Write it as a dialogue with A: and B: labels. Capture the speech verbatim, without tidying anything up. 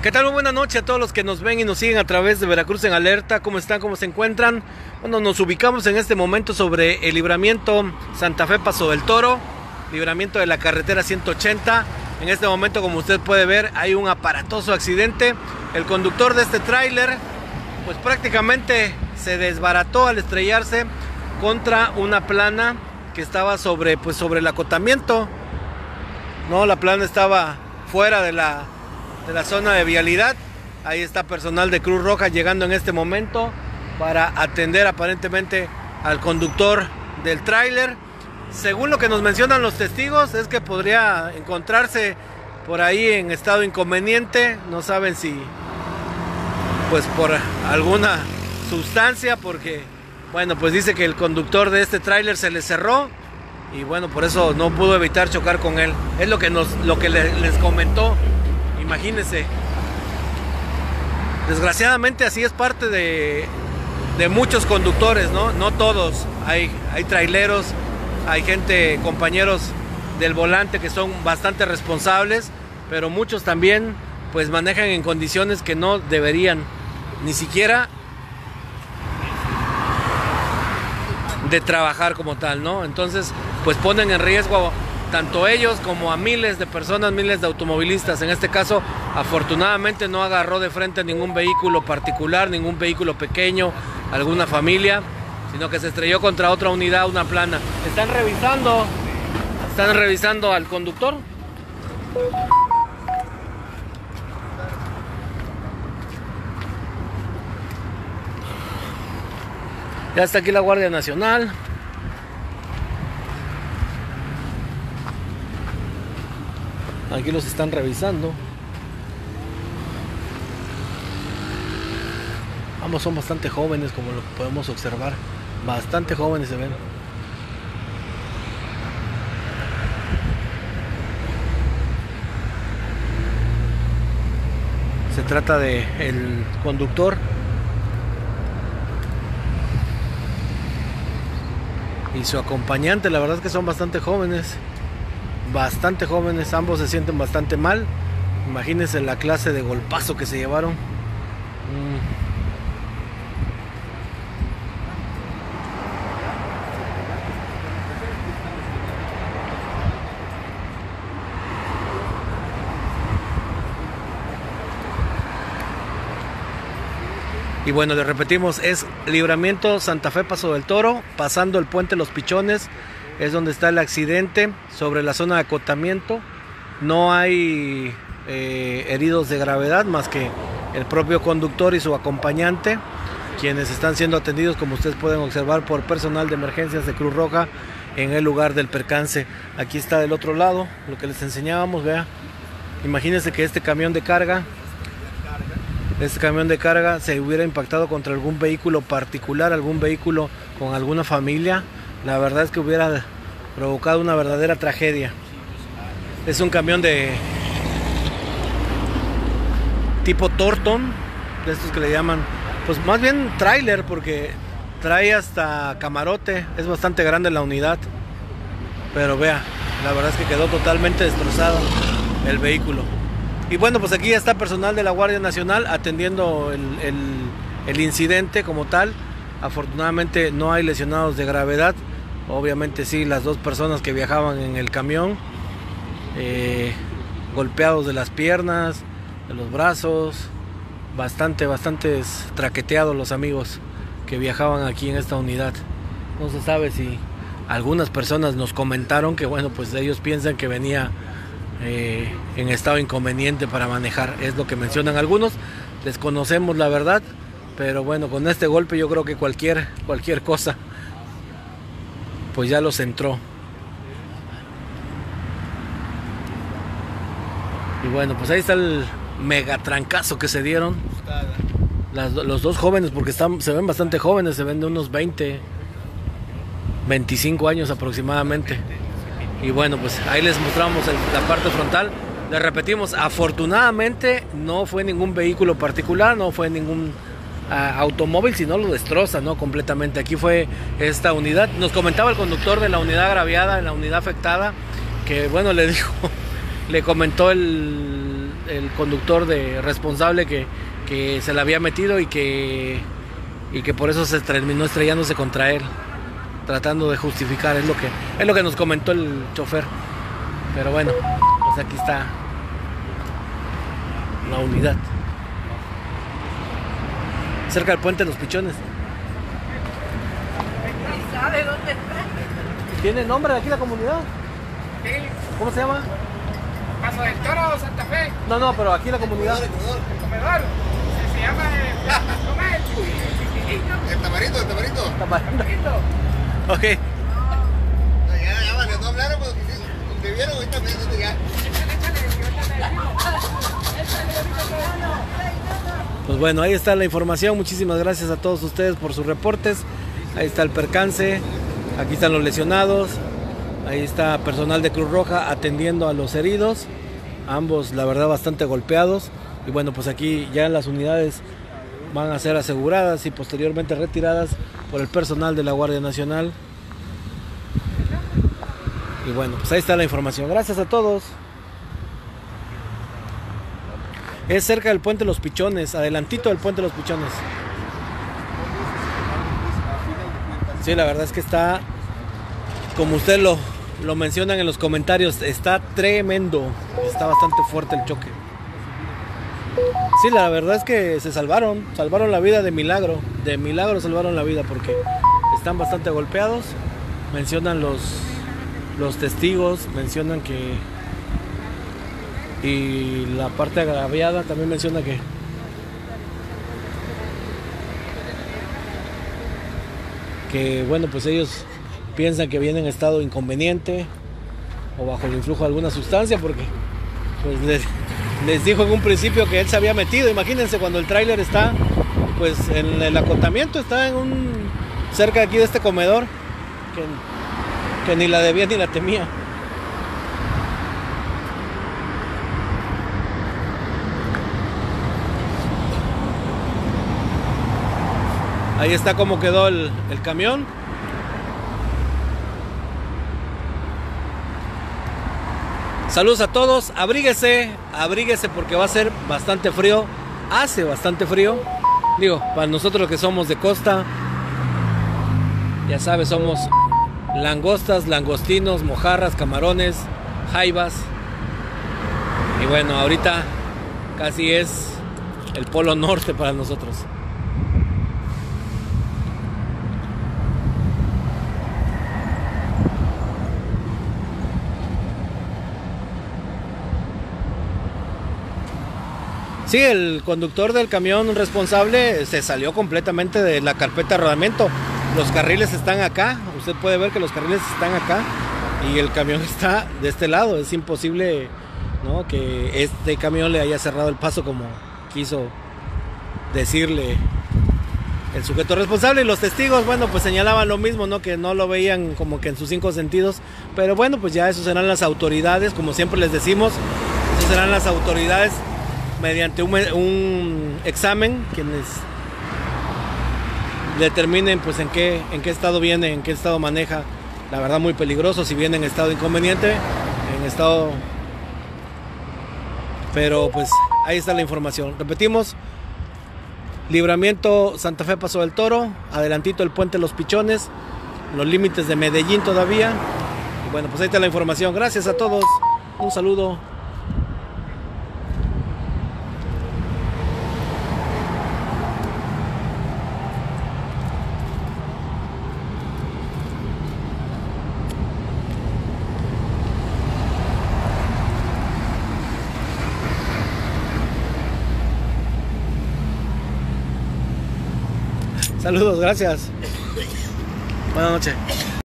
A: ¿Qué tal? Muy buena noche a todos los que nos ven y nos siguen a través de Veracruz en Alerta. ¿Cómo están? ¿Cómo se encuentran? Bueno, nos ubicamos en este momento sobre el libramiento Santa Fe Paso del Toro, libramiento de la carretera ciento ochenta. En este momento, como usted puede ver, hay un aparatoso accidente. El conductor de este tráiler, pues prácticamente se desbarató al estrellarse contra una plana que estaba sobre, pues sobre el acotamiento. No, la plana estaba fuera de la de la zona de vialidad. Ahí está personal de Cruz Roja llegando en este momento para atender aparentemente al conductor del tráiler. Según lo que nos mencionan los testigos, es que podría encontrarse por ahí en estado inconveniente. No saben si pues por alguna sustancia, porque bueno, pues dice que el conductor de este tráiler se le cerró y bueno, por eso no pudo evitar chocar con él. Es lo que nos lo que le, les comentó. Imagínense. Desgraciadamente así es parte de, de muchos conductores, ¿no? No todos. Hay, hay traileros, hay gente, compañeros del volante que son bastante responsables, pero muchos también pues manejan en condiciones que no deberían ni siquiera de trabajar como tal, ¿no? Entonces pues ponen en riesgo tanto ellos como a miles de personas, miles de automovilistas. En este caso, afortunadamente no agarró de frente ningún vehículo particular, ningún vehículo pequeño, alguna familia, sino que se estrelló contra otra unidad, una plana. Están revisando, están revisando al conductor. Ya está aquí la Guardia Nacional. Aquí los están revisando. Ambos son bastante jóvenes, como lo podemos observar. Bastante jóvenes se ven. Se trata de el conductor y su acompañante. La verdad es que son bastante jóvenes. Bastante jóvenes, ambos se sienten bastante mal. Imagínense la clase de golpazo que se llevaron. Mm. Y bueno, le repetimos, es libramiento Santa Fe Paso del Toro, pasando el puente Los Pichones. Es donde está el accidente, sobre la zona de acotamiento. No hay eh, heridos de gravedad, más que el propio conductor y su acompañante, quienes están siendo atendidos, como ustedes pueden observar, por personal de emergencias de Cruz Roja en el lugar del percance. Aquí está del otro lado lo que les enseñábamos. Vea, imagínense que este camión de carga este camión de carga se hubiera impactado contra algún vehículo particular, algún vehículo con alguna familia. La verdad es que hubiera provocado una verdadera tragedia. Es un camión de tipo Torton, de estos que le llaman, pues más bien tráiler, porque trae hasta camarote. Es bastante grande la unidad, pero vea, la verdad es que quedó totalmente destrozado el vehículo. Y bueno, pues aquí ya está personal de la Guardia Nacional atendiendo el, el, el incidente como tal. Afortunadamente no hay lesionados de gravedad. Obviamente sí, las dos personas que viajaban en el camión, eh, golpeados de las piernas, de los brazos, bastante, bastante traqueteados los amigos que viajaban aquí en esta unidad. No se sabe si algunas personas nos comentaron que bueno, pues ellos piensan que venía eh, en estado inconveniente para manejar. Es lo que mencionan algunos. Desconocemos la verdad, pero bueno, con este golpe yo creo que cualquier, cualquier cosa pues ya los entró. Y bueno, pues ahí está el mega trancazo que se dieron Las, los dos jóvenes, porque están, se ven bastante jóvenes, se ven de unos veinte, veinticinco años aproximadamente. Y bueno, pues ahí les mostramos el, la parte frontal. Les repetimos, afortunadamente no fue ningún vehículo particular, no fue ningún automóvil, si no lo destroza, ¿no? Completamente. Aquí fue esta unidad. Nos comentaba el conductor de la unidad agraviada, en la unidad afectada, que bueno, le dijo, le comentó el, el conductor de responsable que, que se la había metido y que, y que por eso se terminó estrellándose contra él, tratando de justificar, es lo que, es lo que nos comentó el chofer. Pero bueno, pues aquí está la unidad. Cerca del puente de los Pichones.
B: ¿Sabe dónde está?
A: ¿Tiene nombre de aquí la comunidad?
B: Sí.
A: ¿Cómo se llama?
B: Paso del Toro, Santa Fe.
A: No, no, pero aquí la comunidad.
B: El comedor. Se, se llama el, ¿cómo es? El
C: El tamarito, el tamarito.
A: Tamarito. Ok.
C: No, ya, ya, vale, no hablaron, pero que sí, te vieron ahorita, ya.
A: Pues bueno, ahí está la información. Muchísimas gracias a todos ustedes por sus reportes. Ahí está el percance. Aquí están los lesionados. Ahí está personal de Cruz Roja atendiendo a los heridos. Ambos, la verdad, bastante golpeados. Y bueno, pues aquí ya las unidades van a ser aseguradas y posteriormente retiradas por el personal de la Guardia Nacional. Y bueno, pues ahí está la información. Gracias a todos. Es cerca del puente de los Pichones, adelantito del puente de los Pichones. Sí, la verdad es que está, como ustedes lo, lo mencionan en los comentarios, está tremendo. Está bastante fuerte el choque. Sí, la verdad es que se salvaron, salvaron la vida de milagro. De milagro salvaron la vida porque están bastante golpeados. Mencionan los, los testigos, mencionan que... Y la parte agraviada también menciona que que bueno, pues ellos piensan que viene en estado inconveniente o bajo el influjo de alguna sustancia, porque pues les, les dijo en un principio que él se había metido. Imagínense cuando el tráiler está pues en el acotamiento, está en un cerca de aquí de este comedor que, que ni la debía ni la temía. Ahí está cómo quedó el, el camión. Saludos a todos, abríguese, abríguese porque va a ser bastante frío. Hace bastante frío. Digo, para nosotros que somos de costa, ya sabes, somos langostas, langostinos, mojarras, camarones, jaivas. Y bueno, ahorita casi es el polo norte para nosotros. Sí, el conductor del camión responsable se salió completamente de la carpeta de rodamiento. Los carriles están acá, usted puede ver que los carriles están acá y el camión está de este lado. Es imposible, ¿no?, que este camión le haya cerrado el paso como quiso decirle el sujeto responsable. Y los testigos, bueno, pues señalaban lo mismo, ¿no?, que no lo veían como que en sus cinco sentidos. Pero bueno, pues ya eso serán las autoridades, como siempre les decimos, eso serán las autoridades mediante un, un examen quienes determinen pues en qué, en qué estado viene, en qué estado maneja. La verdad muy peligroso si viene en estado inconveniente, en estado... Pero pues ahí está la información. Repetimos, Libramiento Santa Fe Paso del Toro, adelantito el puente de los Pichones, los límites de Medellín todavía. Y bueno, pues ahí está la información. Gracias a todos, un saludo. Saludos, gracias. Buenas noches.